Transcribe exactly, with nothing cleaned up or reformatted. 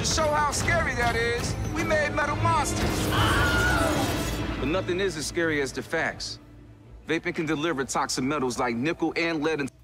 To show how scary that is, we made metal monsters. But nothing is as scary as the facts. Vaping can deliver toxic metals like nickel and lead.